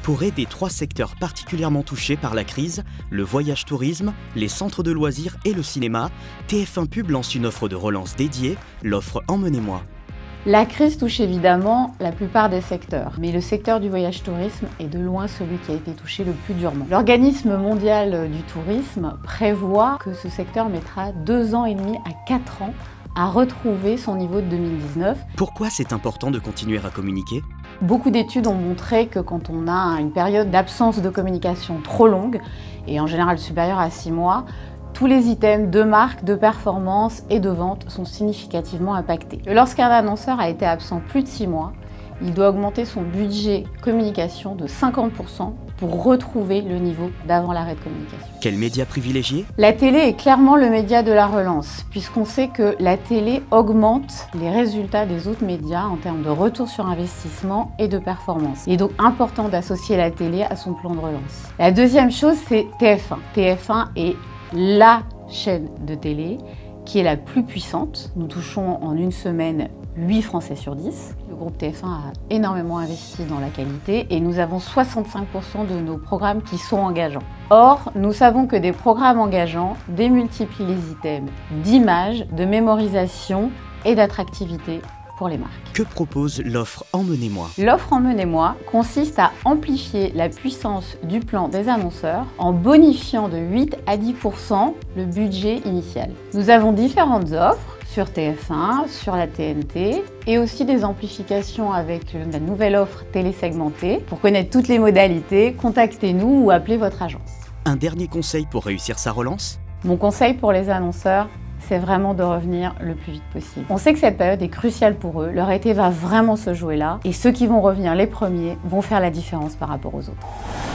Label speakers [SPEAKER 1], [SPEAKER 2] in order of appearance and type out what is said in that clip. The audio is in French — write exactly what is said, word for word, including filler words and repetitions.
[SPEAKER 1] Pour aider trois secteurs particulièrement touchés par la crise, le voyage tourisme, les centres de loisirs et le cinéma, T F un Pub lance une offre de relance dédiée, l'offre Emmenez-moi.
[SPEAKER 2] La crise touche évidemment la plupart des secteurs, mais le secteur du voyage tourisme est de loin celui qui a été touché le plus durement. L'Organisme mondial du tourisme prévoit que ce secteur mettra deux ans et demi à quatre ans à retrouver son niveau de deux mille dix-neuf.
[SPEAKER 1] Pourquoi c'est important de continuer à communiquer ?
[SPEAKER 2] Beaucoup d'études ont montré que quand on a une période d'absence de communication trop longue, et en général supérieure à six mois, tous les items de marque, de performance et de vente sont significativement impactés. Lorsqu'un annonceur a été absent plus de six mois, il doit augmenter son budget communication de cinquante pour cent pour retrouver le niveau d'avant l'arrêt de communication.
[SPEAKER 1] Quel média privilégié ?
[SPEAKER 2] La télé est clairement le média de la relance, puisqu'on sait que la télé augmente les résultats des autres médias en termes de retour sur investissement et de performance. Il est donc important d'associer la télé à son plan de relance. La deuxième chose, c'est T F un. T F un est la chaîne de télé qui est la plus puissante. Nous touchons en une semaine huit Français sur dix. Le groupe T F un a énormément investi dans la qualité et nous avons soixante-cinq pour cent de nos programmes qui sont engageants. Or, nous savons que des programmes engageants démultiplient les items d'image, de mémorisation et d'attractivité pour les marques.
[SPEAKER 1] Que propose l'offre Emmenez-moi ?
[SPEAKER 2] L'offre Emmenez-moi consiste à amplifier la puissance du plan des annonceurs en bonifiant de huit à dix pour cent le budget initial. Nous avons différentes offres sur T F un, sur la T N T et aussi des amplifications avec la nouvelle offre télésegmentée. Pour connaître toutes les modalités, contactez-nous ou appelez votre agence.
[SPEAKER 1] Un dernier conseil pour réussir sa relance ?
[SPEAKER 2] Mon conseil pour les annonceurs, c'est vraiment de revenir le plus vite possible. On sait que cette période est cruciale pour eux, leur été va vraiment se jouer là, et ceux qui vont revenir les premiers vont faire la différence par rapport aux autres.